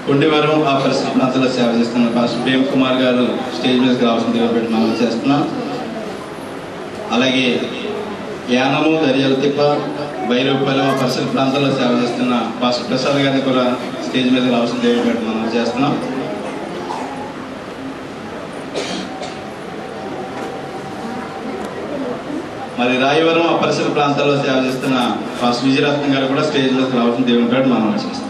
కొండివరం ఆ పరిసర ప్రాంతాల్లో సేవ చేస్తున్న పాస్టర్ ప్రేమ్ కుమార్ గారు స్టేజ్ మీదకి రావాల్సిందిగా పెట్టి మనం చేస్తున్నాం. అలాగే యానము, దర్యాల తిప్ప, బైరవపల్లి ఆ పరిసర ప్రాంతాల్లో సేవ చేస్తున్న పాస్టర్ ప్రసాద్ గారిని కూడా స్టేజ్ మీదకి రావాల్సిందిగా పెట్టి మనం చేస్తున్నాం. మరి రాయవరం ఆ పరిసర ప్రాంతాల్లో సేవ చేస్తున్న పాస్టర్ విజయరత్నం గారు కూడా స్టేజ్ మీదకి రావాల్సిన దేవుని పెట్టి మనం చేస్తాం.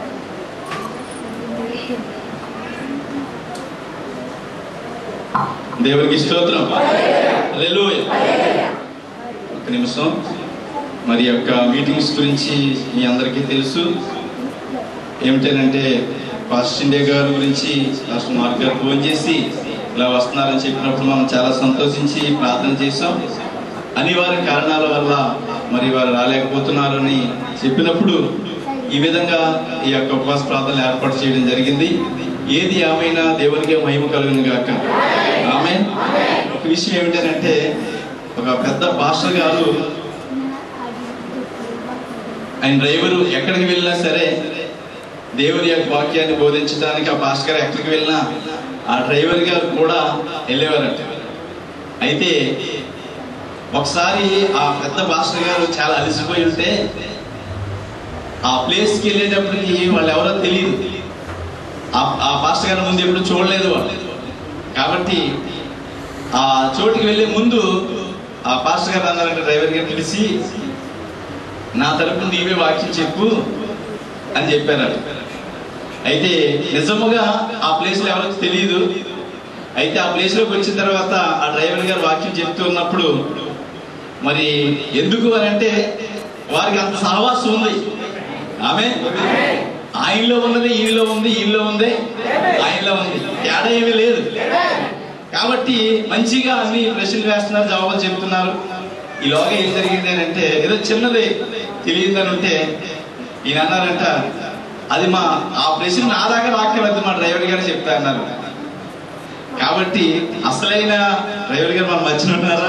దేవునికి స్తోత్రం. హల్లెలూయా. ఒక నిమిషం. మరి యొక్క మీటింగ్స్ గురించి మీ అందరికీ తెలుసు. ఏమిటంటే పాస్టర్ షిండే గారి గురించి పాస్టర్ మార్క్ గారు ఫోన్ చేసి ఇలా వస్తున్నారని చెప్పినప్పుడు మనం చాలా సంతోషించి ప్రార్థన చేసాం. అనివార్య కారణాల వల్ల మరి వారు రాలేకపోతున్నారని చెప్పినప్పుడు ఈ విధంగా ఈ యొక్క ఉపవాస ప్రార్థనలు ఏర్పాటు చేయడం జరిగింది. ఏది ఏమైనా దేవునికే మహిమ కలుగును గాక. ఆమేన్. ఒక విషయం ఏమిటంటే ఒక పెద్ద పాస్టర్ గారు ఆయన డ్రైవరు ఎక్కడికి వెళ్ళినా సరే దేవుని యొక్క వాక్యాన్ని బోధించడానికి ఆ పాస్టర్ గారు ఎక్కడికి వెళ్ళినా ఆ డ్రైవర్ గారు కూడా వెళ్ళేవారంట. అయితే ఒకసారి ఆ పెద్ద పాస్టర్ గారు చాలా అలసిపోయి ఉంటే ఆ ప్లేస్కి వెళ్ళేటప్పటికి వాళ్ళు ఎవరో తెలియదు. ఆ పాస్టర్ గారి ముందు ఎప్పుడు చూడలేదు వాళ్ళు. కాబట్టి ఆ చోటుకి వెళ్ళే ముందు ఆ పాస్టర్ గారు అన్నారంటే డ్రైవర్ గారు పిలిచి నా తరపున నీవే వాక్యం చెప్పు అని చెప్పారు. అయితే నిజముగా ఆ ప్లేస్లో ఎవరికి తెలియదు. అయితే ఆ ప్లేస్లోకి వచ్చిన తర్వాత ఆ డ్రైవర్ గారు వాక్యం చెప్తూ ఉన్నప్పుడు మరి ఎందుకు అని అంటే వారికి అంత సహవాసం ఉంది. ఆమె ఆయనలో ఉన్నది ఈయనలో ఉంది, ఈయనలో ఉంది ఆయనలో ఉంది, తేడా ఏమీ లేదు. కాబట్టి మంచిగా అన్ని ప్రశ్నలు వేస్తున్నారు, జవాబులు చెప్తున్నారు. ఈలోగా ఏం జరిగింది అని అంటే ఏదో చిన్నది తెలియదని ఉంటే ఈయన అన్నారంట అది ఆ ప్రశ్న నా దాకా రాక్కర్లేదు, మా డ్రైవర్ గారు చెప్తా అన్నారు. కాబట్టి అసలైన డ్రైవర్ గారు మన మధ్యన ఉన్నారా?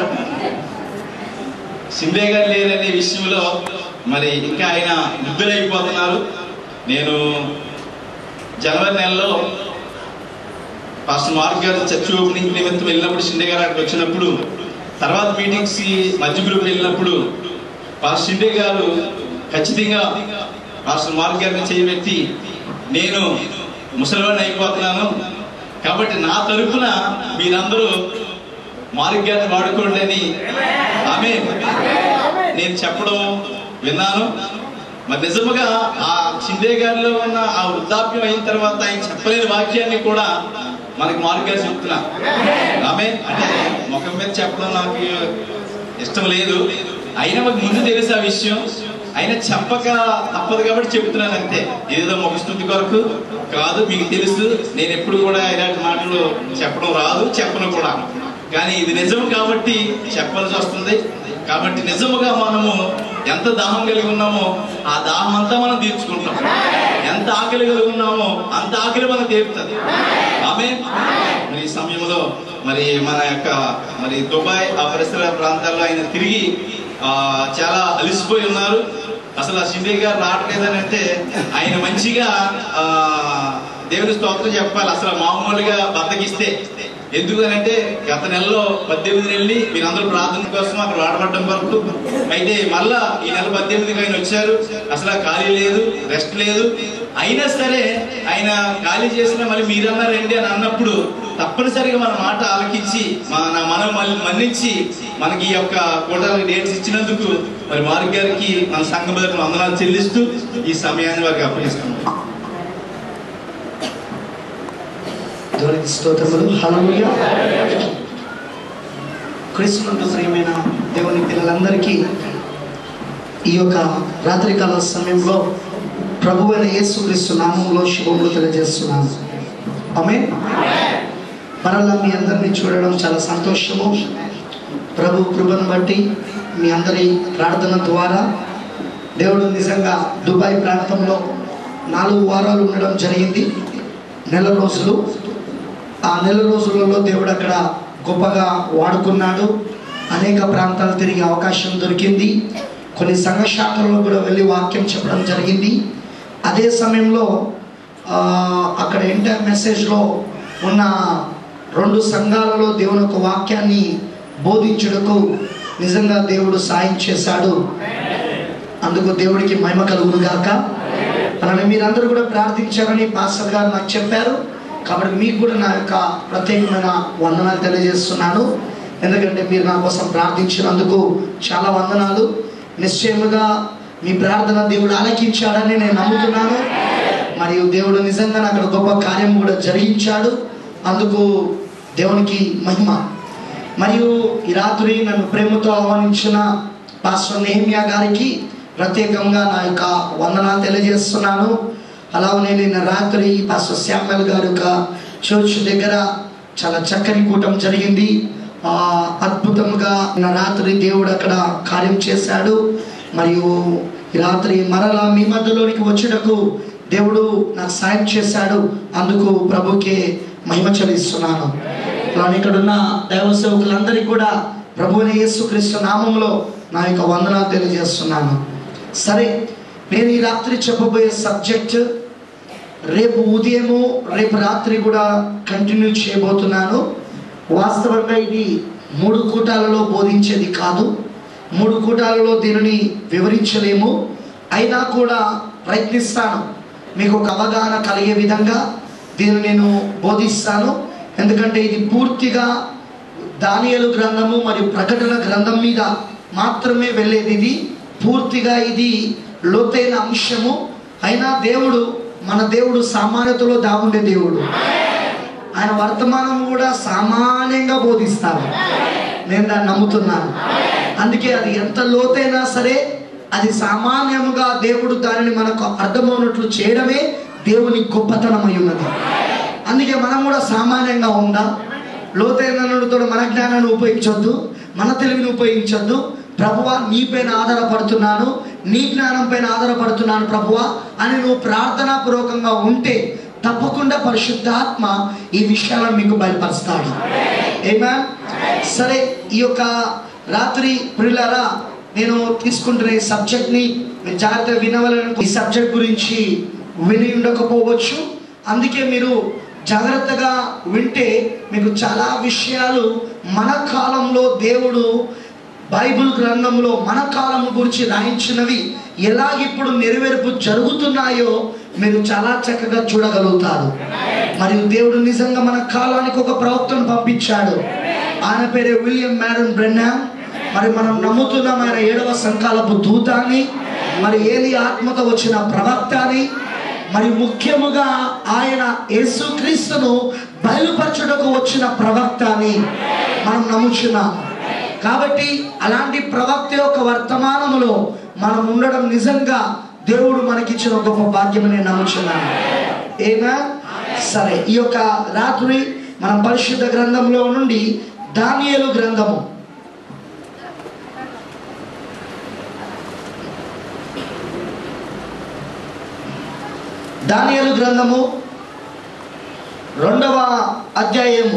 షిండే గారు లేరనే విషయంలో మరి ఇంకా ఆయన ముగ్గురైపోతున్నారు. నేను జనవరి నెలలో పాస్టర్ మార్క్ గారు చర్చ్ ఓపెనింగ్ నిమిత్తం వెళ్ళినప్పుడు షిండే గారు అక్కడికి వచ్చినప్పుడు తర్వాత మీటింగ్స్ మధ్య గ్రూప్ వెళ్ళినప్పుడు పాస్టర్ షిండే గారు ఖచ్చితంగా పాస్టర్ మార్క్ గారిని చేయబెట్టి నేను ముసలివాడిని అయిపోతున్నాను కాబట్టి నా తరఫున మీరందరూ మార్క్ గారిని వాడుకోండి అని ఆమె నేను చెప్పడం విన్నాను. మరి నిజముగా ఆ షిండే గారిలో ఉన్న ఆ వృద్ధాప్యం అయిన తర్వాత ఆయన చెప్పలేని వాక్యాన్ని కూడా మనకి మార్క్ గారు చెప్తున్నా. ఆమె అంటే ముఖం మీద చెప్పడం నాకు ఇష్టం లేదు, అయినా మాకు ముందు తెలుసు ఆ విషయం. అయినా చెప్పక తప్పదు కాబట్టి చెప్తున్నాను అంతే. ఏదో ఒక స్తుతి కొరకు కాదు, మీకు తెలుసు నేను ఎప్పుడు కూడా ఇలాంటి మాటలు చెప్పడం రాదు, చెప్పను కూడా. కానీ ఇది నిజం కాబట్టి చెప్పాల్సి వస్తుంది. కాబట్టి నిజముగా మనము ఎంత దాహం కలిగి ఉన్నామో ఆ దాహం అంతా మనం తీర్చుకుంటాం. ఎంత ఆకలి కలిగి ఉన్నామో అంత ఆకలి మనకు తీరుతుంది. ఆమేన్. ఈ సమయంలో మరి మన యొక్క మరి దుబాయ్ ఆ పరిసర ప్రాంతాల్లో ఆయన తిరిగి చాలా అలసిపోయి ఉన్నారు. అసలు ఆ షిండే గారు రావట్లేదని అంటే ఆయన మంచిగా దేవుని స్తోత్రం చెప్పాలి. అసలు మామూలుగా బద్దకిస్తే ఎందుకనంటే గత నెలలో 18 వెళ్ళి మీరందరూ ప్రార్థన కోసం అక్కడ వాడబడ్డం వరకు. అయితే మళ్ళా ఈ నెల 18కి ఆయన వచ్చారు. అసలు ఖాళీ లేదు, రెస్ట్ లేదు. అయినా సరే ఆయన ఖాళీ చేసినా మళ్ళీ మీరన్నా రండి అని అన్నప్పుడు తప్పనిసరిగా మన మాట ఆలకించి మనం మన్నించి మనకి ఈ యొక్క కోటాలకు డేట్స్ ఇచ్చినందుకు మరి మార్క్ గారికి మన సంఘం దగ్గర వందనాలు చెల్లిస్తూ ఈ సమయాన్ని వారికి అప్పగిస్తున్నాం. స్తోత్రములు. హల్లెలూయా. క్రీస్తునందు ప్రియమైన దేవుని పిల్లలందరికీ ఈ యొక్క రాత్రికాల సమయంలో ప్రభువైన యేసుక్రీస్తు నామంలో శుభములు తెలియజేస్తున్నాను. ఆమేన్. మరలా మీ అందరినీ చూడడం చాలా సంతోషము. ప్రభు కృపను బట్టి మీ అందరి ప్రార్థన ద్వారా దేవుడు నిజంగా దుబాయ్ ప్రాంతంలో 4 వారాలు ఉండడం జరిగింది. నెల రోజులు. ఆ నెల రోజులలో దేవుడు అక్కడ గొప్పగా వాడుకున్నాడు. అనేక ప్రాంతాలు తిరిగే అవకాశం దొరికింది. కొన్ని సంఘ శాఖల్లో కూడా వెళ్ళి వాక్యం చెప్పడం జరిగింది. అదే సమయంలో అక్కడ ఎంటైర్ మెసేజ్లో ఉన్న 2 సంఘాలలో దేవుని యొక్క వాక్యాన్ని బోధించుటకు నిజంగా దేవుడు సాయం చేశాడు. అందుకు దేవుడికి మహిమ కలుగును గాక. అలానే మీరందరూ కూడా ప్రార్థించారని పాస్టర్ గారు నాకు చెప్పారు. కాబట్టి మీకు కూడా నా యొక్క ప్రత్యేకమైన వందనాలు తెలియజేస్తున్నాను. ఎందుకంటే మీరు నా కోసం ప్రార్థించినందుకు చాలా వందనాలు. నిశ్చయముగా మీ ప్రార్థన దేవుడు ఆలకించాడని నేను నమ్ముతున్నాను. మరియు దేవుడు నిజంగా నాకు గొప్ప కార్యం కూడా జరిగించాడు. అందుకు దేవునికి మహిమ. మరియు ఈ రాత్రి నన్ను ప్రేమతో ఆహ్వానించిన పాస్టర్ నెహెమ్యా గారికి ప్రత్యేకంగా నా యొక్క వందనాలు తెలియజేస్తున్నాను. అలానే నిన్న రాత్రి పాస్టర్ శామ్యుల్ గారి యొక్క చర్చ్ దగ్గర చాలా చక్కని కూటం జరిగింది. అద్భుతంగా నిన్న రాత్రి దేవుడు అక్కడ కార్యం చేశాడు. మరియు ఈ రాత్రి మరలా మీ మధ్యలోనికి వచ్చేటకు దేవుడు నాకు సాయం చేశాడు. అందుకు ప్రభుకే మహిమ చెల్లిస్తున్నాను. అలానే ఇక్కడున్న దైవ సేవకులందరికీ కూడా ప్రభువైన యేసుక్రీస్తు నామములో నా యొక్క వందనాలు తెలియజేస్తున్నాను. సరే, నేను ఈ రాత్రి చెప్పబోయే సబ్జెక్ట్ రేపు ఉదయము రేపు రాత్రి కూడా కంటిన్యూ చేయబోతున్నాను. వాస్తవంగా ఇది 3 కూటాలలో బోధించేది కాదు. 3 కూటాలలో దీనిని వివరించలేము. అయినా కూడా ప్రయత్నిస్తాను. మీకు ఒక అవగాహన కలిగే విధంగా దీన్ని నేను బోధిస్తాను. ఎందుకంటే ఇది పూర్తిగా దానియేలు గ్రంథము మరియు ప్రకటన గ్రంథం మీద మాత్రమే వెళ్ళేది. ఇది పూర్తిగా ఇది లోతైన అంశము. అయినా మన దేవుడు సామాన్యతలో దాగుండే దేవుడు. ఆయన వర్తమానం కూడా సామాన్యంగా బోధిస్తారు. నేను దాన్ని నమ్ముతున్నాను. అందుకే అది ఎంత లోతైనా సరే అది సామాన్యముగా దేవుడు దానిని మనకు అర్థమవునట్లు చేయడమే దేవుని గొప్పతనం అయి ఉన్నది. అందుకే మనం కూడా సామాన్యంగా ఉందాం. లోతైనతో మన జ్ఞానాన్ని ఉపయోగించొద్దు, మన తెలివిని ఉపయోగించొద్దు. ప్రభువా, నీపైన ఆధారపడుతున్నాను, నీ జ్ఞానం పైన ఆధారపడుతున్నాను ప్రభువా అని నువ్వు ప్రార్థనాపూర్వకంగా ఉంటే తప్పకుండా పరిశుద్ధాత్మ ఈ విషయాలను మీకు బయలుపరుస్తాడు. ఆమేన్. సరే, ఈ యొక్క రాత్రి ప్రియులారా నేను తీసుకుంటున్న ఈ సబ్జెక్ట్ని మీరు జాగ్రత్తగా వినవాలని. ఈ సబ్జెక్ట్ గురించి విని ఉండకపోవచ్చు. అందుకే మీరు జాగ్రత్తగా వింటే మీకు చాలా విషయాలు మన కాలంలో దేవుడు బైబిల్ గ్రంథంలో మన కాలం గురించి రాయించినవి ఎలాగిప్పుడు నెరవేర్పు జరుగుతున్నాయో మీరు చాలా చక్కగా చూడగలుగుతారు. మరియు దేవుడు నిజంగా మన కాలానికి ఒక ప్రవక్తను పంపించాడు. ఆయన పేరే విలియం మ్యారన్ బ్రెన్నామ్. మరి మనం నమ్ముతున్నాం ఆయన 7వ సంకాలపు దూత అని, మరి ఏలి ఆత్మతో వచ్చిన ప్రవక్త అని, మరి ముఖ్యముగా ఆయన యేసుక్రీస్తును బయలుపరచుటకు వచ్చిన ప్రవక్త అని మనం నమ్ముచున్నాం. కాబట్టి అలాంటి ప్రవక్త యొక్క వర్తమానములో మనం ఉండడం నిజంగా దేవుడు మనకిచ్చిన గొప్ప భాగ్యమని నమ్ముచున్నాను. ఏనా? సరే, ఈ యొక్క రాత్రి మనం పరిశుద్ధ గ్రంథంలో నుండి దానియేలు గ్రంథము దానియేలు గ్రంథము 2వ అధ్యాయము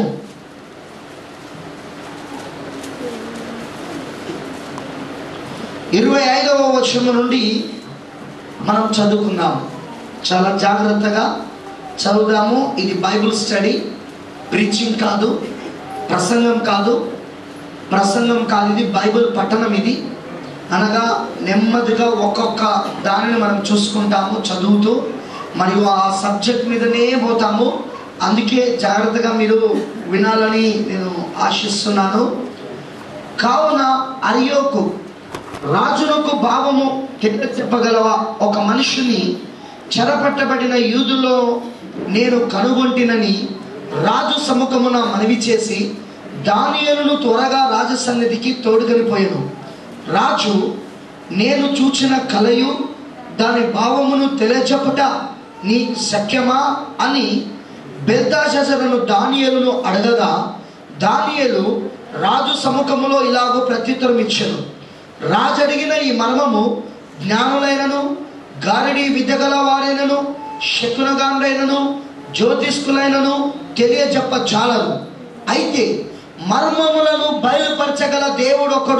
25వ వచనం నుండి మనం చదువుకుందాం. చాలా జాగ్రత్తగా చదువుదాము. ఇది బైబిల్ స్టడీ, ప్రీచింగ్ కాదు, ప్రసంగం కాదు. ఇది బైబిల్ పఠనం. ఇది అనగా నెమ్మదిగా ఒక్కొక్క దానిని మనం చూసుకుంటాము చదువుతూ, మరియు ఆ సబ్జెక్ట్ మీదనే పోతాము. అందుకే జాగ్రత్తగా మీరు వినాలని నేను ఆశిస్తున్నాను. కావున అర్యోకు రాజునకు భావము చెప్పగలవా? ఒక మనుషుని చెరపట్టబడిన యూదులో నేను కనుగొంటినని రాజు సముఖమున మనవి చేసి దానియేలును త్వరగా రాజు సన్నిధికి తోడుకొనిపోయాను. రాజు, నేను చూచిన కలయు దాని భావమును తెలియచెప్పుట నీ శక్యమా అని బెల్తషాజరును దానియేలును అడగగా, దానియేలు రాజు సముఖములో ఇలాగూ ప్రత్యుత్తరం ఇచ్చెను. రాజు అడిగిన ఈ మర్మము జ్ఞానులైనను, గారడి విద్యగల వారైనను, శకునగాండ్రైనను, జ్యోతిష్కులైనను తెలియజెప్పజాలరు. అయితే మర్మములను బయలుపరచగల దేవుడు ఒకడు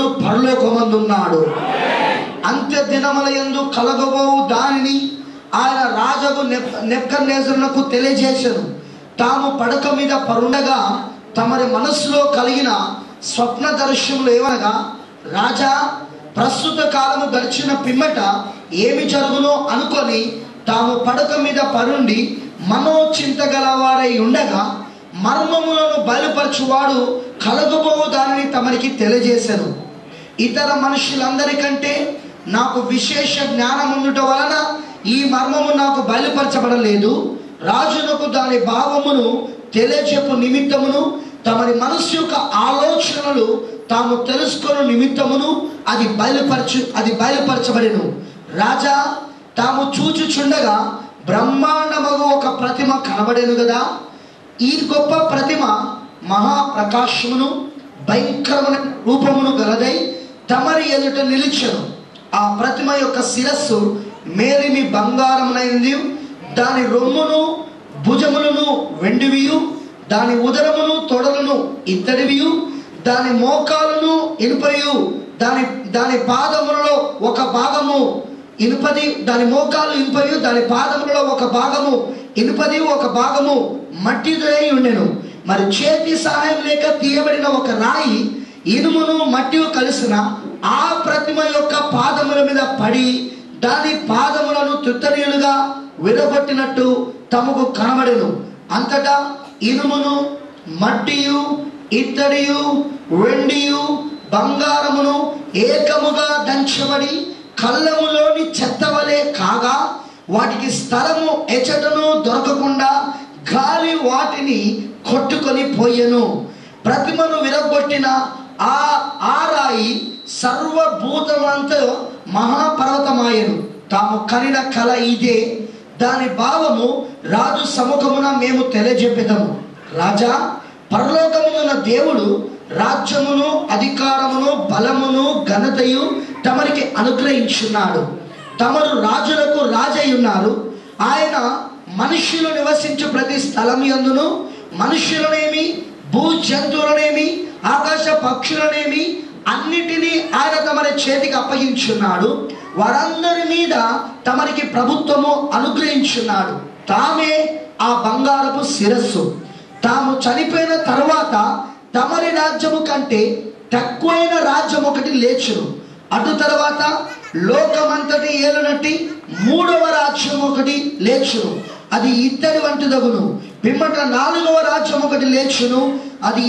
పరలోకమందున్నాడు. అంత్య దినముల యందు కలగబోవు దానిని ఆయన రాజునగు నెబుకద్నెజరునకు తెలియజేసెను. తాము పడక మీద పరుండగా తమరి మనస్సులో కలిగిన స్వప్న దర్శనములు ఏమనగా, రాజా, ప్రస్తుత కాలము గడిచిన పిమ్మట ఏమి జరుగునో అనుకొని తాము పడక మీద పరుండి మనోచింత గలవారై ఉండగా మర్మములను బయలుపరచువాడు కలగబోవు దానిని తమరికి తెలియజేశాను. ఇతర మనుషులందరికంటే నాకు విశేష జ్ఞానం ఉండుట వలన ఈ మర్మము నాకు బయలుపరచబడలేదు. రాజునకు దాని భావమును తెలియజెప్పు నిమిత్తమును తమరి మనస్సు యొక్క ఆలోచనలు తాము తెలుసుకున్న నిమిత్తమును అది బయలుపరచబడెను. రాజా, తాము చూచుచుండగా బ్రహ్మాండమగు ఒక ప్రతిమ కనబడేను కదా. ఈ గొప్ప ప్రతిమ మహాప్రకాశమును భయంకరమైన రూపమును గలదై తమరి ఎదుట నిలిచెను. ఆ ప్రతిమ యొక్క శిరస్సు మేలిమి బంగారమునైంది, దాని రొమ్మును భుజములను వెండివియు, దాని ఉదరమును తొడలను ఇత్తడివియు, దాని మోకాలను ఇనుపయు, దాని పాదములలో ఒక భాగము ఇనుపది, దాని మోకాలు ఇనుపయు, దాని పాదములలో ఒక భాగము ఇనుపది, ఒక భాగము మట్టిదై ఉండెను. మరి చేతి సహాయం లేక తీయబడిన ఒక రాయి ఇనుమును మట్టి కలిసిన ఆ ప్రతిమ యొక్క పాదముల మీద పడి దాని పాదములను తుత్తనీయులుగా విరగొట్టినట్టు తమకు కనబడెను. అంతటా ఇనుమును మట్టియు ఇత్తడియు వెండియు బంగారమును ఏకముగా దంచబడి కళ్ళములోని చెత్తవలే కాగా వాటికి స్థలము ఎచటను దొరకకుండా గాలి వాటిని కొట్టుకొని పోయెను. ప్రతిమను విరగొట్టిన ఆ రాయి సర్వభూతమంతా మహాపర్వతమాయెను. తాము కనిన కల ఇదే, దాని భావము రాజు సముఖమున మేము తెలియజెప్పెదము. రాజా, పరలోకమున దేవుడు రాజ్యమును అధికారమును బలమును ఘనతయు తమరికి అనుగ్రహించున్నాడు. తమరు రాజులకు రాజై ఉన్నారు. ఆయన మనుష్యులు నివసించు ప్రతి స్థలం యందును మనుష్యులనేమి భూ జంతువులనేమి ఆకాశ పక్షులనేమి అన్నిటినీ ఆయన తమరి చేతికి అప్పగించున్నాడు. వారందరి మీద తమరికి ప్రభుత్వము అనుగ్రహించున్నాడు. తామే ఆ బంగారపు శిరస్సు. తాము చనిపోయిన తరువాత తమరి రాజ్యము కంటే తక్కువైన రాజ్యం ఒకటి లేచును. అటు తర్వాత లోకమంతటి ఏలునట్టి మూడవ రాజ్యం ఒకటి లేచును. అది ఇత్తడి వంటిదగును. పిమ్మట నాలుగవ రాజ్యం ఒకటి లేచును. అది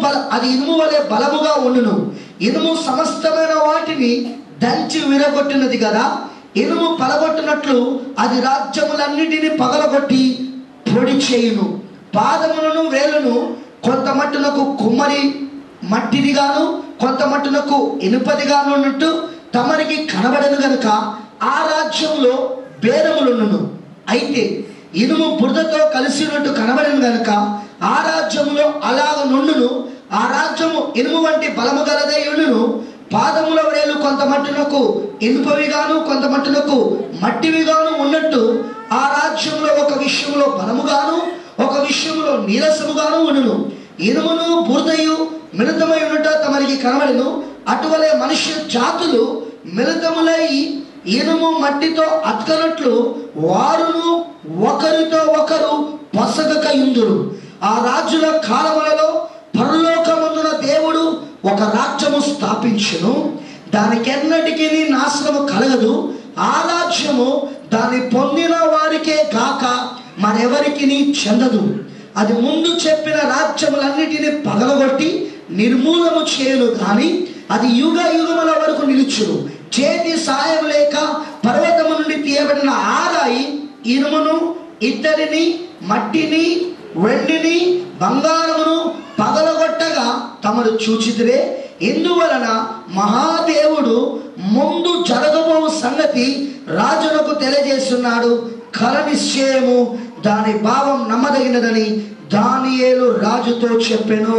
ఇనుము వలె బలముగా ఉండును. ఇనుము సమస్తమైన వాటిని దంచి విరగొట్టినది కదా. ఇనుము పలగొట్టినట్లు అది రాజ్యములన్నిటిని పగలగొట్టి పొడి చేయును. పాదములను వేలును కొంత మట్టునకు కుమ్మరి మట్టిదిగాను కొంత మట్టునకు ఇనుపదిగాను ఉన్నట్టు తమరికి కనబడను గనుక ఆ రాజ్యంలో భేదములును. అయితే ఇనుము బురదతో కలిసినట్టు కనబడను గనుక ఆ రాజ్యంలో అలాగ నుండును. ఆ రాజ్యము ఇనుము వంటి బలము గలదై ఉండును. పాదముల వేలు కొంత మట్టునకు ఇనుపవిగాను కొంత మట్టునకు మట్టివిగాను ఉన్నట్టు ఆ రాజ్యంలో ఒక విషయంలో బలముగాను ఒక విషయంలో నీరసముగాను ఉండును. ఇనుమును బురదయు మిళితమై ఉన్నట తమరికి కనబడను. అటువలే మనుష్య జాతులు మిళితములై ఇనుము మట్టితో అతకనట్లు వారును ఒకరితో ఒకరు పొసగక యుందురు. ఆ రాజుల కాలములలో పరలోకమందున దేవుడు ఒక రాజ్యము స్థాపించును. దానికెన్నటికీ నాశనము కలగదు. ఆ రాజ్యము దాన్ని పొందిన వారికే కాక మరెవరికి చెందదు. అది ముందు చెప్పిన రాజ్యములన్నిటిని పగలగొట్టి నిర్మూలము చేయను కానీ అది యుగ యుగముల వరకు నిలుచును. చేతి సాయం లేక పర్వతము నుండి తీయబడిన ఆరాయి ఇనుమును ఇత్తడిని మట్టిని వెండిని బంగారమును పగలగొట్టగా తమరు చూచితిరే. ఇందువలన మహాదేవుడు ముందు జరగబో సంగతి రాజులకు తెలియజేస్తున్నాడు. కల నిశ్చయము దాని భావం నమ్మదగినదని దానియేలు రాజుతో చెప్పెను.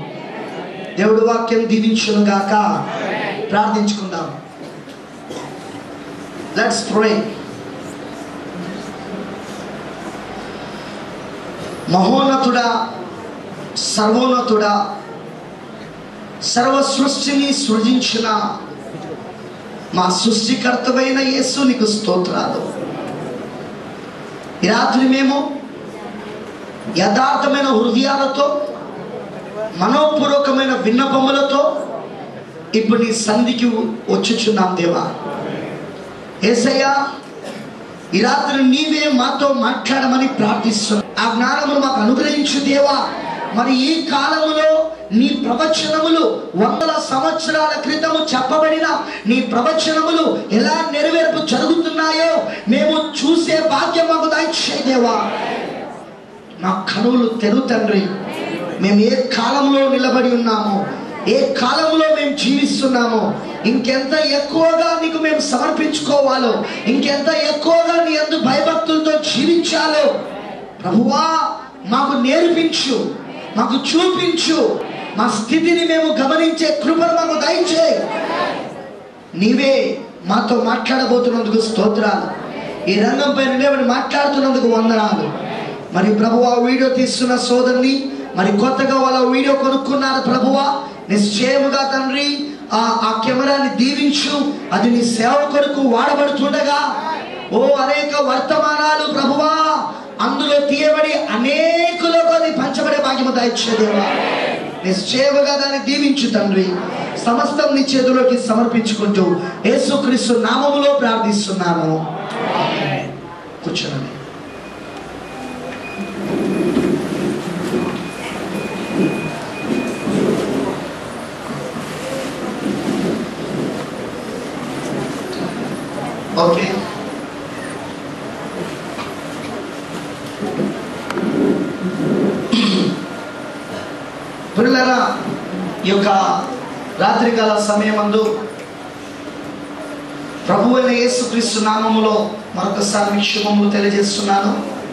దేవుడు వాక్యం దీవించును గాక. ప్రార్థించుకుందాం. Let's pray. మహోన్నతుడా, సర్వోన్నతుడా, సర్వ సృష్టిని సృజించిన మా సృష్టికర్తవైన యేసు నీకు స్తోత్రాలు. ఈ రాత్రి మేము యథార్థమైన హృదయాలతో, మనోపూర్వకమైన విన్నపములతో ఇప్పుడు నీ సన్నిధికి వచ్చుచున్నాం దేవా. యేసయ్యా, ఈ రాత్రి నీవే మాతో మాట్లాడమని ప్రార్థిస్తున్నాం. ఆ జ్ఞానమును మాకు అనుగ్రహించు దేవా. మరి ఈ కాలములో నీ ప్రవచనములు 100 సంవత్సరాల క్రితము చెప్పబడిన నీ ప్రవచనములు ఎలా నెరవేర్పు జరుగుతున్నాయో మేము చూసే భాగ్యం మాకు దయచేయి దేవా. మా కనులు తెరు తండ్రి. మేము ఏ కాలంలో నిలబడి ఉన్నామో, ఏ కాలంలో మేము జీవిస్తున్నామో, ఇంకెంత ఎక్కువగా నీకు మేము సమర్పించుకోవాలో, ఇంకెంత ఎక్కువగా నీ యందు భయభక్తులతో జీవించాలో ప్రభువా మాకు నేర్పించు, మాకు చూపించు. మా స్థితిని మేము గమనించే కృపను మాకు దయచేయి. నీవే మాతో మాట్లాడబోతున్నందుకు స్తోత్రాలు. ఈ రంగంపై నిలబడి మాట్లాడుతున్నందుకు వందనాలు. మరి ప్రభువా, వీడియో తీస్తున్న సోదరుని, మరి కొత్తగా వాళ్ళ వీడియో కొనుక్కున్నారు ప్రభువా, నిశ్చయముగా తండ్రి ఆ కెమెరాని దీవించు. అది నీ సేవ కొరకు వాడబడుతుండగా అనేక వర్తమానాలు ప్రభువా అందులో తీయబడి అనేకులకు అది పంచబడే భాగ్యము దయచేదేవా. నిశ్చయముగా దాన్ని దీవించు తండ్రి. సమస్తం నీ చేతుల్లోకి సమర్పించుకుంటూ యేసుక్రీస్తు నామములో ప్రార్థిస్తున్నాము. కూర్చోండి. ఓకే, పిల్లరా, ఈ యొక్క రాత్రికాల సమయమందు ప్రభు అయిన యేసుక్రీస్తు నామములో మరొకసారి మీకు శుభములు తెలియజేస్తున్నాను.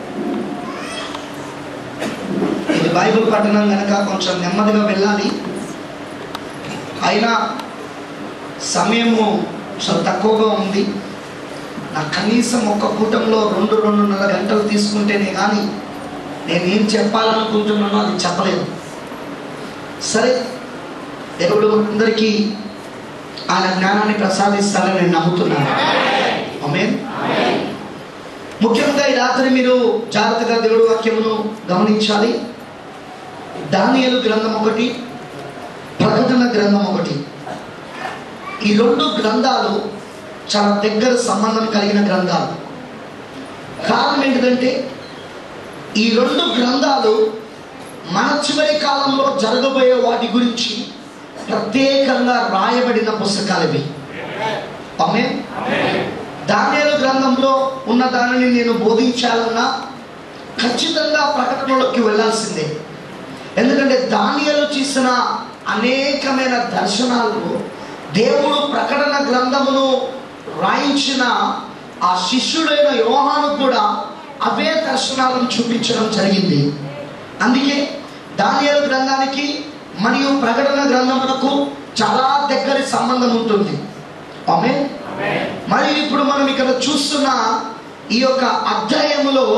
ఇది బైబిల్ పఠనం కనుక కొంచెం నెమ్మదిగా వెళ్ళాలి. అయినా సమయము చాలా తక్కువగా ఉంది. నాకు కనీసం ఒక్క కూటంలో 2-2.5 గంటలు తీసుకుంటేనే కానీ నేనేం చెప్పాలనుకుంటున్నానో అది చెప్పలేదు. సరే, దేవుడు అందరికీ ఆయన జ్ఞానాన్ని ప్రసాదిస్తారని నేను నమ్ముతున్నాను. ఆమేన్. ముఖ్యంగా ఈ రాత్రి మీరు జాగ్రత్తగా దేవుడు వాక్యమును గమనించాలి. దానియేలు గ్రంథం ఒకటి, ప్రకటన గ్రంథం ఒకటి. ఈ 2 గ్రంథాలు చాలా దగ్గర సంబంధం కలిగిన గ్రంథాలు. కారణం ఏంటంటే ఈ 2 గ్రంథాలు మన చివరి కాలంలో జరగబోయే వాటి గురించి ప్రత్యేకంగా రాయబడిన పుస్తకాలు. ఆమేన్. దానియేలు గ్రంథంలో ఉన్న దానిని నేను బోధించాలన్నా ఖచ్చితంగా ప్రకటనలోకి వెళ్ళాల్సిందే. ఎందుకంటే దానియేలు చేసిన అనేకమైన దర్శనాలు దేవుడు ప్రకటన గ్రంథమును రాయించిన ఆ శిష్యుడైన యోహాను కూడా అవే దర్శనాలను చూపించడం జరిగింది. అందుకే దానియేలు గ్రంథానికి మరియు ప్రకటన గ్రంథమునకు చాలా దగ్గర సంబంధం ఉంటుంది. ఆమేన్. మరి ఇప్పుడు మనం ఇక్కడ చూస్తున్న ఈ యొక్క అధ్యాయములో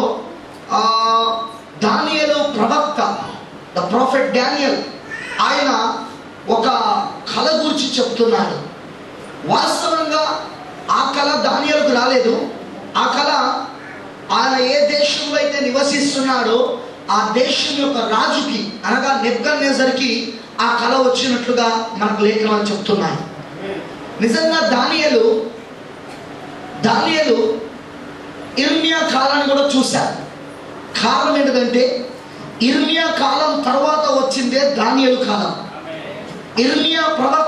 దానియేలు ప్రవక్త, ద ప్రాఫెట్ డానియల్, ఆయన ఒక కళ గురించి చెప్తున్నాడు. వాస్తవంగా ఆ కళ దానియేలుకు రాలేదు. ఆ కళ ఆయన ఏ దేశంలో అయితే నివసిస్తున్నాడో ఆ దేశం యొక్క రాజుకి, అనగా నెబుకద్నెజరుకి ఆ కళ వచ్చినట్లుగా మనకు లేఖనాలు చెప్తున్నాయి. నిజంగా దానియేలు ఇర్మియా కాలాన్ని కూడా చూశారు. కారణం ఏంటంటే ఇర్మియా కాలం తర్వాత వచ్చిందే దానియేలు కాలం. ఇర్మియా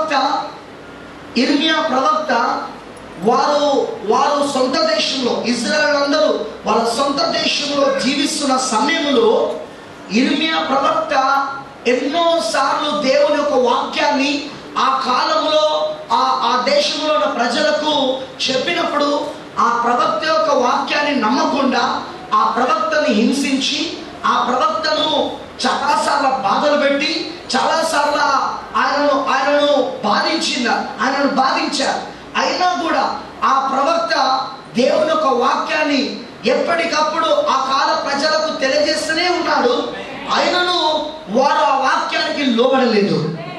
ప్రవక్త వారు సొంత దేశంలో, ఇజ్రాయెల్ అందరూ వాళ్ళ సొంత దేశంలో జీవిస్తున్న సమయంలో ఇర్మియా ప్రవక్త ఎన్నో సార్లు దేవుని యొక్క వాక్యాన్ని ఆ కాలంలో ఆ దేశంలో ఉన్న ప్రజలకు చెప్పినప్పుడు ఆ ప్రవక్త యొక్క వాక్యాన్ని నమ్మకుండా ఆ ప్రవక్తని హింసించి, ఆ ప్రవక్తను చాలాసార్లు బాధలు పెట్టి, చాలాసార్లు ఆయనను బాధించారు. అయినా కూడా ఆ ప్రవక్త దేవుని యొక్క వాక్యాన్ని ఎప్పటికప్పుడు ఆ కాల ప్రజలకు తెలియజేస్తూనే ఉన్నాడు. ఆయనను వారు ఆ వాక్యానికి లోబడలేదు.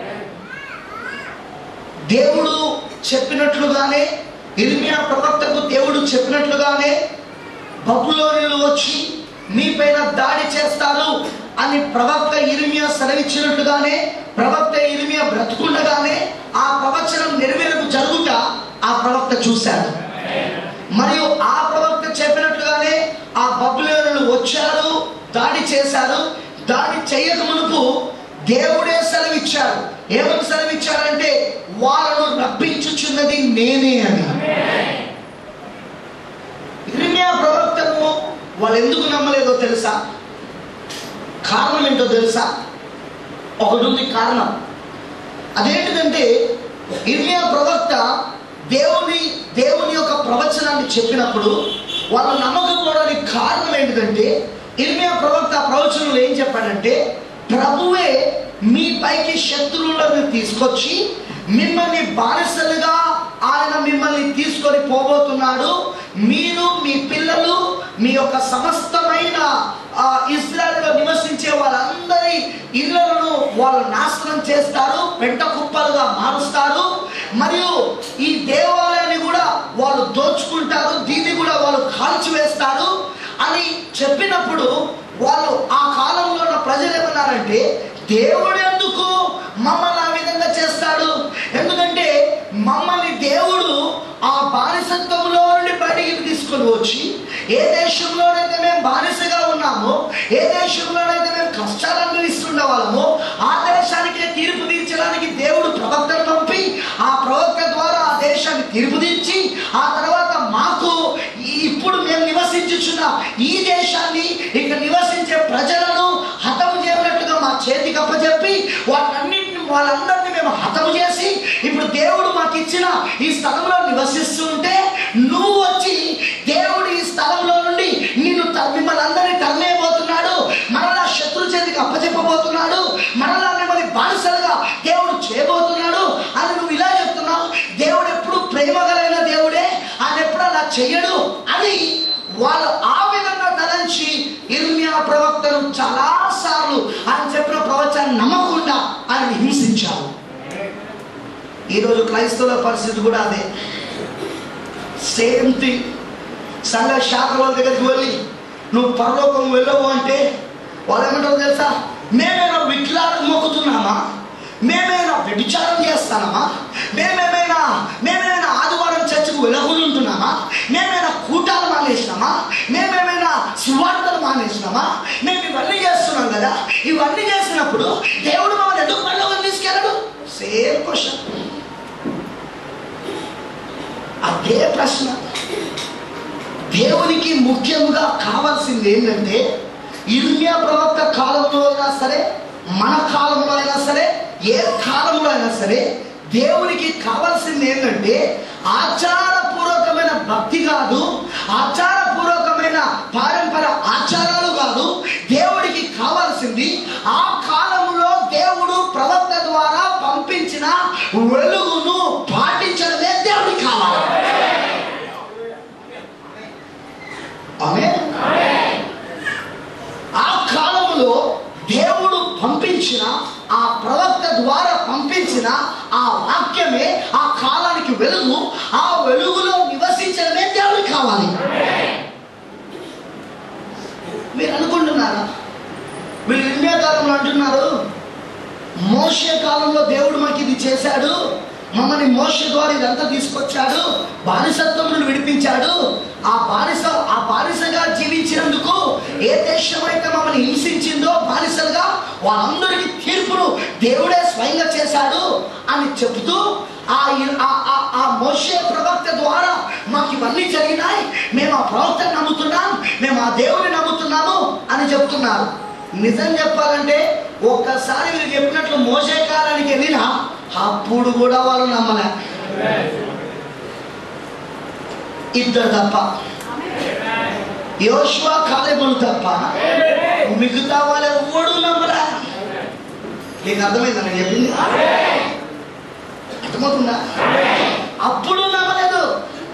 దేవుడు చెప్పినట్లుగానే, ఇర్మియా ప్రవక్తకు దేవుడు చెప్పినట్లుగానే బబులోనీయులు వచ్చి మీపైన దాడి చేస్తారు అని ప్రవక్త ఇర్మియా సెలవిచ్చినట్లుగానే, ప్రవక్త ఇర్మియా బ్రతుకుండగానే ఆ ప్రవచనం నెరవేరకు జరుగుట ఆ ప్రవక్త చూశాడు. మరియు ఆ ప్రవక్త చెప్పినట్లుగానే ఆ బబులోనీయులు వచ్చారు, దాడి చేశారు. దాడి చేయక మునుపు దేవుడే సెలవిచ్చాడు. ఏమని సెలవిచ్చాడంటే, వాళ్ళను రప్పించుచున్నది నేనే అని. ఇర్మియా ప్రవక్తను వాళ్ళు ఎందుకు నమ్మలేదో తెలుసా? కారణం ఏంటో తెలుసా? ఒకటి ఉంది కారణం. అదేంటిదంటే, ఇర్మియా ప్రవక్త దేవుని యొక్క ప్రవచనాన్ని చెప్పినప్పుడు వాళ్ళు నమ్మకపోవడానికి కారణం ఏంటిదంటే, ఇర్మియా ప్రవక్త ప్రవచనంలో ఏం చెప్పాడంటే, ప్రభువే మీ పైకి శత్రువులను తీసుకొచ్చి మిమ్మల్ని బానిసలుగా ఆయన మిమ్మల్ని తీసుకొని పోబోతున్నాడు. మీరు, మీ పిల్లలు, మీ యొక్క సమస్తమైన ఇజ్రాయెల్లో నివసించే వాళ్ళందరి ఇళ్లను వాళ్ళు నాశనం చేస్తారు, పెంట కుప్పలుగా మారుస్తారు. మరియు ఈ దేవాలయాన్ని కూడా వాళ్ళు దోచుకుంటారు, దీన్ని కూడా వాళ్ళు కాల్చివేస్తారు అని చెప్పినప్పుడు వాళ్ళు ఆ కాలంలో ఉన్న ప్రజలు ఏమన్నారంటే, దేవుడు ఎందుకు మమ్మల్ని ఆ విధంగా చేస్తాడు? ఎందుకంటే మమ్మల్ని దేవుడు ఆ బానిసత్వంలో నుండి బయటికి తీసుకొని వచ్చి, ఏ దేశంలోనైతే మేము బానిసగా ఉన్నామో, ఏ దేశంలోనైతే మేము కష్టాలు అనుభవిస్తుండే వాళ్ళమో, ఆ దేశానికి తీర్పు తీర్చడానికి దేవుడు ప్రవక్తను పంపి, ఆ ప్రవక్త ద్వారా ఆ దేశాన్ని తీర్పు తీర్చి, ఆ తర్వాత మాకు ఇప్పుడు మేము నివసించుచున్న ఈ దేశాన్ని, ఇక్కడ నివసించే ప్రజలను హతము చేయనట్టుగా మా చేతికి అప్పచెప్పి వాళ్ళందరినీ మేము హతము చేసి, ఇప్పుడు దేవుడు మాకు ఇచ్చిన ఈ స్థలంలో నివసిస్తుంటే నువ్వు వచ్చి దేవుడు ఈ స్థలంలో నుండి మిమ్మల్ని అందరినీ తరిమేయబోతున్నాడు, మరలా శత్రు చేతికి అప్పచెప్పబోతున్నాడు, మరలా మిమ్మల్ని బానిసలుగా దేవుడు చేయబోతున్నాడు అని నువ్వు ఇలా చెప్తున్నావు. దేవుడు ఎప్పుడు ప్రేమగలైన దేవుడే, ఆయన ఎప్పుడు అలా చెయ్యడు అని వాళ్ళు ఆ విధంగా తలంచి ఇర్మియా ప్రవక్తను చాలా సార్లు ఆయన చెప్పిన ప్రవచనాన్ని నమ్మకుండా ఆయన హింసించారు. ఈరోజు క్రైస్తవుల పరిస్థితి కూడా అదే. Same thing. సంఘ శాఖల దగ్గరికి వెళ్ళి నువ్వు పరలోకం వెళ్ళవు అంటే వాళ్ళు ఏమంటారు తెలుసా? మేమైనా విట్లాలకు మొక్కుతున్నామా? మేమైనా వ్యభిచారం చేస్తామా? మేమేమైనా ఆదివారం చర్చకు వెళ్ళకుండా ఉంటున్నామా? మేమైనా కూటాలు మానేసినామా? మేమేమైనా సువార్తలు మానేసినామా? మేము ఇవన్నీ చేస్తున్నాం కదా. ఇవన్నీ చేసినప్పుడు దేవుడు మమ్మల్ని ఎందుకు పరలోకం తీసుకెళ్ళడు? సేమ్ క్వశ్చన్, అదే ప్రశ్న. దేవునికి ముఖ్యంగా కావాల్సింది ఏంటంటే, ఇర్మియా ప్రవక్త కాలంలో అయినా సరే, మన కాలంలో అయినా సరే, ఏ కాలంలో అయినా సరే, దేవునికి కావాల్సింది ఏంటంటే ఆచారపూర్వకమైన భక్తి కాదు, ఆచారపూర్వకమైన పారంపర ఆచారాలు కాదు. దేవుడికి కావాల్సింది ఆ కాలంలో దేవుడు ప్రవక్త ద్వారా పంపించిన వెలుగును పాటించడమే దేవుడికి కావాలి. ఆ కాలంలో దేవుడు పంపించిన, ఆ ప్రవక్త ద్వారా పంపించిన ఆ వాక్యమే ఆ కాలానికి వెలుగు. ఆ వెలుగులో నివసించడమే దేవుడికి కావాలి. మీరు అనుకుంటున్నారా? వీళ్ళు ఇర్మియా కాలంలో అంటున్నారు, మోషే కాలంలో దేవుడు మాకు ఇది చేశాడు, మమ్మల్ని మోషే ద్వారా ఇదంతా తీసుకొచ్చాడు, బానిసత్వం నుండి విడిపించాడు. ఆ బానిసగా జీవించినందుకు ఏ దేశం అయితే మమ్మల్ని హింసించిందో బానిసలుగా, వాళ్ళందరికీ తీర్పును దేవుడే స్వయంగా చేశాడు అని చెబుతూ ఆ మోషే ప్రవక్త ద్వారా మాకు ఇవన్నీ జరిగినాయి, మేము ఆ ప్రవక్తను నమ్ముతున్నాం, మేము ఆ దేవుని నమ్ముతున్నాము అని చెప్తున్నారు. నిజం చెప్పాలంటే ఒక్కసారి మీరు చెప్పినట్లు మోషే కాలానికి వెళ్ళినా అప్పుడు కూడా వాళ్ళు నమ్మలే. ఇద్దరు తప్ప, యోషువ కాలేబులు తప్ప మిగతా వాళ్ళు ఎవడు నమ్మలే. నీకు అర్థమైందా నేను చెప్పింది? అర్థమవుతుందా? అప్పుడు నమ్మలేదు.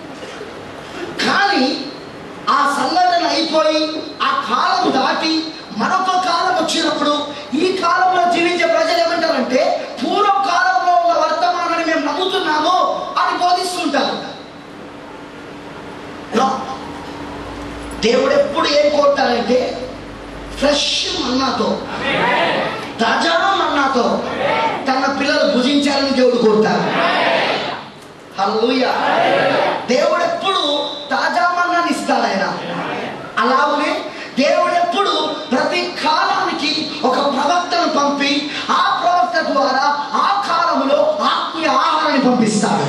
కానీ ఆ సంఘటన అయిపోయి ఆ కాలం దాటి మరొక కాలం వచ్చినప్పుడు ఈ కాలంలో జీవించే ప్రజలు ఏమంటారంటే, పూర్వకాలంలో ఉన్న వర్తమానాన్ని మేము నమ్ముతున్నాము అని బోధిస్తుంటారు. దేవుడు ఎప్పుడు ఏం కోరుతాడంటే ఫ్రెష్ మన్నాతో, తాజా మన్నాతో తన పిల్లలు భుజించాలని దేవుడు కోరుతాడు. హల్లెలూయా. దేవుడు ఎప్పుడు తాజా మన్నాన్ని ఇస్తాడు ఆయన. అలాగే దేవుడు ఎప్పుడు ప్రతి కాలానికి ఒక ప్రవక్తను పంపి ఆ ప్రవక్త ద్వారా ఆ కాలంలో ఆత్మీయ ఆహారాన్ని పంపిస్తాడు.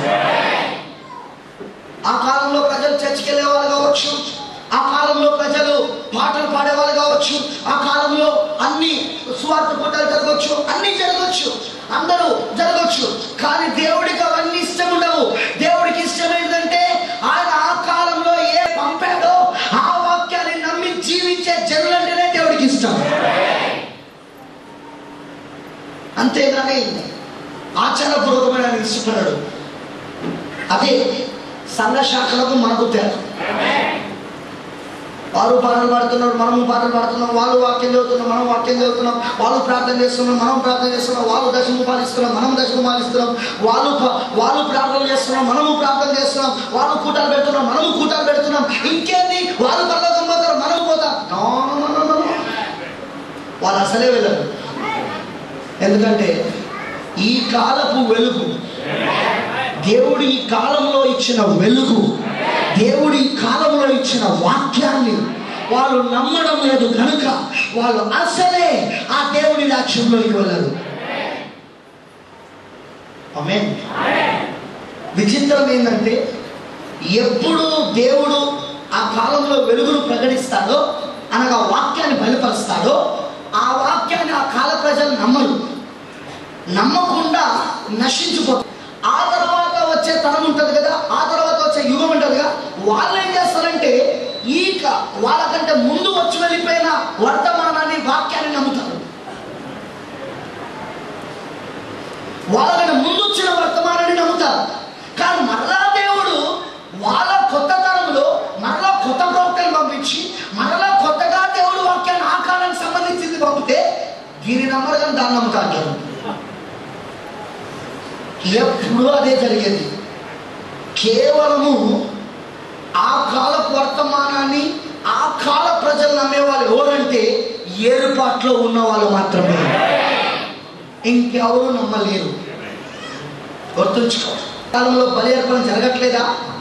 ఆ కాలంలో ప్రజలు చర్చికి వెళ్ళేవాళ్ళు కావచ్చు, ఆ కాలంలో ప్రజలు పాటలు పాడేవాళ్ళు కావచ్చు, ఆ కాలంలో అన్ని సువార్త పూటలు జరగవచ్చు, అన్ని జరగవచ్చు, అందరూ జరగవచ్చు. కానీ దేవుడికి అవన్నీ ఇష్టం ఉండవు. దేవుడికి ఇష్టం ఏంటంటే ఆయన ఆ కాలంలో ఏ పంపాడో ఆ వాక్యాన్ని నమ్మి జీవించే జనులంటేనే దేవుడికి ఇష్టం. అంతేగాని ఆచారపూర్వకమైన ఆయన ఇష్టపడాడు. అదే సంఘ శాఖలకు మనకు తేడా. వాళ్ళు పాటలు పాడుతున్నారు, మనము పాటలు పాడుతున్నాం. వాళ్ళు వాక్యం చదువుతున్నాం, మనం వాక్యం చదువుతున్నాం. వాళ్ళు ప్రార్థన చేస్తున్నాం, మనం ప్రార్థన చేస్తున్నాం. వాళ్ళు దశము పాలిస్తున్నాం, మనం దశము పాలిస్తున్నాం. వాళ్ళు ప్రార్థన చేస్తున్నాం, మనము ప్రార్థన చేస్తున్నాం. వాళ్ళు కూటాలు పెడుతున్నాం, మనము కూటాలు పెడుతున్నాం. ఇంకేంది, వాళ్ళు పరలోకం పోతారు, మనము పోతాం. వాళ్ళు అసలే వెళ్ళరు. ఎందుకంటే ఈ కాలపు వెలుగు, దేవుడు ఈ కాలంలో ఇచ్చిన వెలుగు, దేవుడు ఈ కాలంలో ఇచ్చిన వాక్యాన్ని వాళ్ళు నమ్మడం లేదు కనుక వాళ్ళు అసలే ఆ దేవుడి రాజ్యంలోకి వెళ్ళరు. ఆమేన్. విచిత్రం ఏంటంటే ఎప్పుడు దేవుడు ఆ కాలంలో వెలుగును ప్రకటిస్తాడో, అనగా వాక్యాన్ని బయలుపరుస్తాడో, ఆ వాక్యాన్ని ఆ కాల ప్రజలు నమ్మరు. నమ్మకుండా నశించిపోతారు. ఆ తర్వాత వచ్చే తరం ఉంటుంది కదా, ఆ తర్వాత వచ్చే యుగం ఉంటుంది కదా, వాళ్ళు ఏం చేస్తారంటే వాళ్ళకంటే ముందు వచ్చి వెళ్ళిపోయిన వర్తమానాన్ని, వాక్యాన్ని నమ్ముతారు. వాళ్ళకంటే ముందు వచ్చిన వర్తమానాన్ని నమ్ముతారు. కానీ మరలా దేవుడు వాళ్ళ కొత్త తరంలో మరలా కొత్త ప్రవక్తను పంపించి మరలా కొత్తగా దేవుడు వాక్యాన్ని ఆ కాలానికి సంబంధించింది పంపితే దీన్ని నమ్మరు, కానీ దాన్ని నమ్ముతారు. ఎప్పుడు అదే జరిగేది. కేవలము ఆ కాలపు వర్తమానాన్ని ఆ కాల ప్రజలు నమ్మేవాళ్ళు ఎవరంటే ఏర్పాట్లో ఉన్న వాళ్ళు మాత్రమే, ఇంకెవరు నమ్మలేరు. గుర్తుంచుకో. కాలంలో బలి అర్పణ జరగట్లేదా?